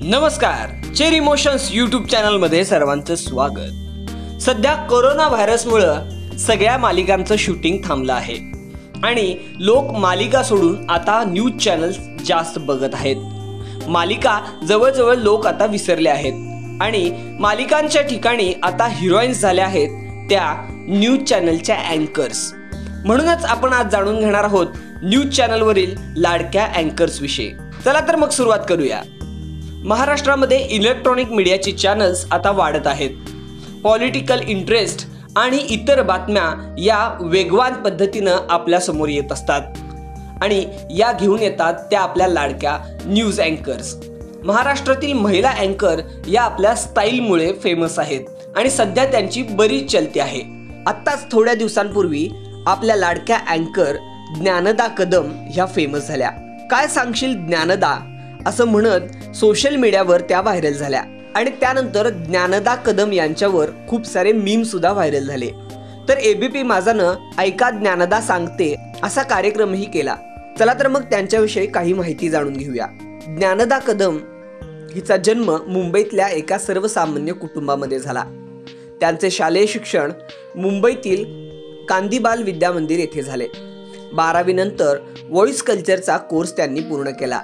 नमस्कार, cherry emotions YouTube चॅनलमध्ये सर्वांचं स्वागत। सध्या कोरोना व्हायरसमुळे सगळ्या मालिकांचं शूटिंग थांबलं आहे आणि लोक मालिका सोडून आता न्यूज चॅनल्स जास्त बघत आहेत। मालिका जवळजवळ लोक आता विसरले आहेत आणि मालिकांच्या ठिकाणी आता हिरोईन्स झाल्या आहेत त्या न्यूज चॅनलच्या अँकर्स। म्हणूनच आपण आज जाणून घेणार आहोत न्यूज चॅनलवरील लाडक्या अँकर्स विषयी। चला तर मग सुरुवात करूया। महाराष्ट्रामध्ये इलेक्ट्रॉनिक मीडियाची चॅनल्स आता वाढत आहेत। पॉलिटिकल इंटरेस्ट आणि इतर बातम्या या वेगवान पद्धतीनं आपल्या समोर येत असतात आणि या घेऊन येतात त्या आपल्या लाडक्या न्यूज अँकर्स। महाराष्ट्रातील महिला अँकर या आपल्या स्टाईलमुळे फेमस आहेत आणि सध्या त्यांची बरीच चलती आहे। आत्ताच थोड्या दिवसांपूर्वी आपल्या लाडक्या अँकर ज्ञानदा कदम ह्या फेमस झाल्या। काय सांगशील ज्ञानदा असं म्हणत सोशल मीडियावर त्या व्हायरल झाल्या आणि त्यानंतर ज्ञानदा कदम यांच्यावर खूप सारे मीम सुद्धा व्हायरल झाले। तर एबीपी माझानं ऐका ज्ञानदा सांगते असा कार्यक्रमही केला। चला तर मग त्यांच्याविषयी काही माहिती जाणून घेऊया। ज्ञानदा कदम हिचा जन्म मुंबईतल्या एका सर्वसामान्य कुटुंबामध्ये झाला। त्यांचे शालेय शिक्षण मुंबईतील कांदीबाल विद्या मंदिर येथे झाले। 12वी नंतर व्हॉइस कल्चरचा कोर्स त्यांनी पूर्ण केला।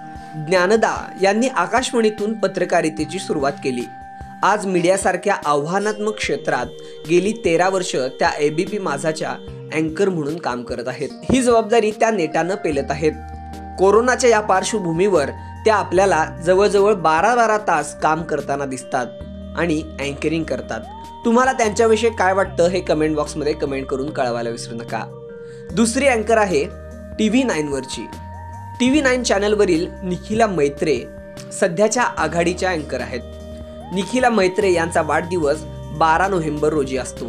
ज्ञानदा यांनी आकाशवाणीतून पत्रकारितेची सुरुवात केली। आज मीडियासारख्या आव्हानात्मक क्षेत्रात गेली 13 वर्ष त्या एबीपी माझाच्या अँकर म्हणून काम करत आहेत। ही जबाबदारी त्या नेटानं पेलत आहेत। कोरोनाच्या या पार्श्वभूमीवर त्या आपल्याला जवळजवळ 12 तास काम करताना दिसतात आणि अँकरिंग करतात। तुम्हाला त्यांच्याविषयी काय वाटतं हे कमेंट बॉक्समध्ये कमेंट करून कळवायला विसरू नका। दुसरी अँकर आहे TV9 वरची। TV9 चॅनलवरील निखिला मैत्रे सध्याच्या आघाडीच्या अँकर आहेत। निखिला मैत्रे यांचा वाढदिवस 12 नोव्हेंबर रोजी असतो।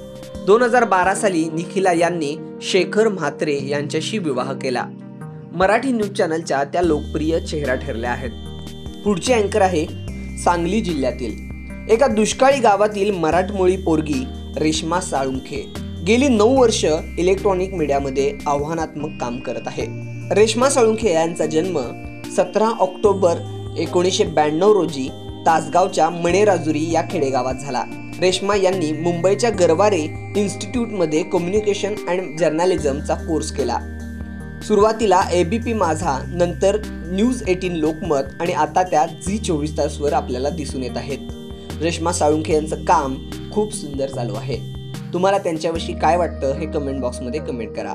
2012 साली निखिला यांनी शेखर म्हात्रे यांच्याशी विवाह केला। मराठी न्यूज चॅनलच्या त्या लोकप्रिय चेहरा ठरल्या आहेत। पुढची अँकर आहे सांगली जिल्ह्यातील एका दुष्काळी गावातील मराठमोळी पोरगी रेश्मा साळुंखे। गेली 9 वर्ष इलेक्ट्रॉनिक मीडियामध्ये आव्हानात्मक काम करत आहे। रेश्मा साळुंखे यांचा जन्म 17 ऑक्टोबर 1992 रोजी तासगावच्या मणेराजुरी या खेडेगावात झाला। रेश्मा यांनी मुंबईच्या गरवारे इन्स्टिट्यूटमध्ये कम्युनिकेशन अँड जर्नलिझमचा कोर्स केला। सुरुवातीला एबीपी माझा, नंतर न्यूज 18 लोकमत आणि आता त्या झी 24 तासवर आपल्याला दिसून येत आहेत। रेश्मा साळुंखे यांचं काम खूप सुंदर चालू आहे। तुम्हाला त्यांच्याविषयी काय वाटतं हे कमेंट बॉक्समध्ये कमेंट करा।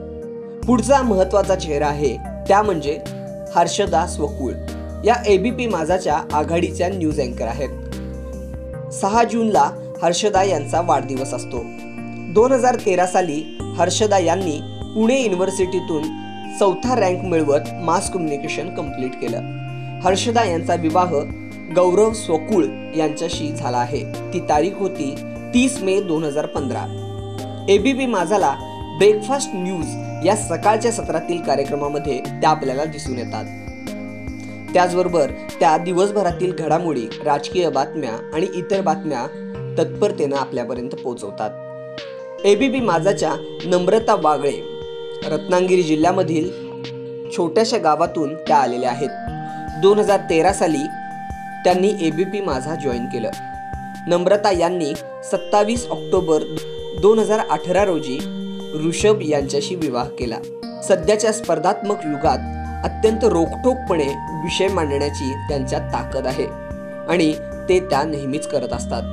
पुढचा महत्त्वाचा चेहरा आहे त्या म्हणजे हर्षदा स्वकुळ। या एबीपी माझाच्या आघाडीच्या न्यूज अँकर आहेत। 6 जूनला हर्षदा यांचा वाढदिवस असतो। 2013 साली हर्षदा यांनी पुणे युनिव्हर्सिटीतून 4था रँक मिळवत मास कम्युनिकेशन कंप्लीट केलं। हर्षदा यांचा विवाह गौरव स्वकुळ यांच्याशी झाला आहे। ती तारीख होती 30 मे 2015। एबीपी माझाला ब्रेकफास्ट न्यूज या सकाळच्या सत्रातील कार्यक्रमामध्ये त्या आपल्याला दिसून येतात। त्याचबरोबर त्या दिवसभरातील घडामोडी, राजकीय बातम्या आणि इतर बातम्या तत्परतेनं आपल्यापर्यंत पोहोचवतात। एबीपी माझाच्या नम्रता वागळे रत्नागिरी जिल्ह्यामधील छोट्याशा गावातून त्या आलेल्या आहेत। 2013 साली त्यांनी एबीपी माझा जॉईन केलं। नम्रता यांनी 27 ऑक्टोबर 2018 रोजी ऋषभ यांच्याशी विवाह केला। सध्याच्या स्पर्धात्मक युगात अत्यंत रोखठोकपणे विषय मांडण्याची त्यांच्यात ताकद आहे आणि ते त्या नेहमीच करत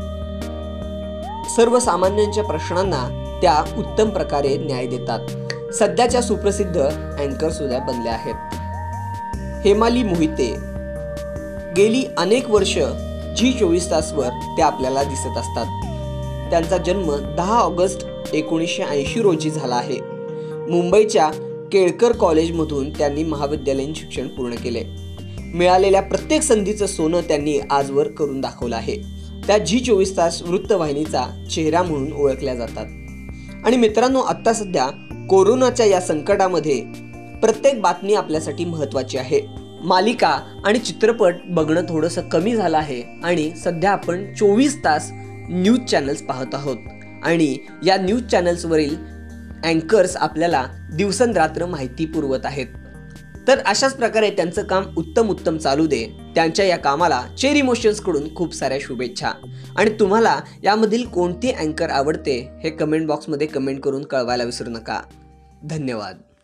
असतात। सर्वसामान्यांच्या प्रश्नांना त्या उत्तम प्रकारे न्याय देतात। सध्याच्या सुप्रसिद्ध अँकर सुद्धा बनल्या आहेत। हेमाली मोहिते गेली अनेक वर्ष झी 24 तासवर ते आपल्याला दिसत असतात। त्यांचा जन्म 10 ऑगस्ट 1980 रोजी झाला आहे। मुंबईच्या केळकर कॉलेजमधून त्यांनी महाविद्यालयीन शिक्षण पूर्ण केले। मिळालेल्या प्रत्येक संधीचं सोनं त्यांनी आजवर करून दाखवलं आहे। त्या झी 24 तास वृत्तवाहिनीचा चेहरा म्हणून ओळखल्या जातात। आणि मित्रांनो, आता सध्या कोरोनाच्या या संकटामध्ये प्रत्येक बातमी आपल्यासाठी महत्त्वाची आहे। मालिका आणि चित्रपट बघणं थोडंसं कमी झालं आहे आणि सध्या आपण 24 तास न्यूज चॅनल्स पाहत आहोत आणि या न्यूज चॅनल्सवरील अँकर्स आपल्याला दिवसंरात्र माहिती पुरवत आहेत। तर अशाच प्रकारे त्यांचं काम उत्तम चालू दे. त्यांच्या या कामाला चेरी मोशन्स कडून खूप साऱ्या शुभेच्छा. आणि तुम्हाला यामधील कोणती अँकर आवडते हे कमेंट बॉक्समध्ये कमेंट करून कळवायला विसरू नका. धन्यवाद.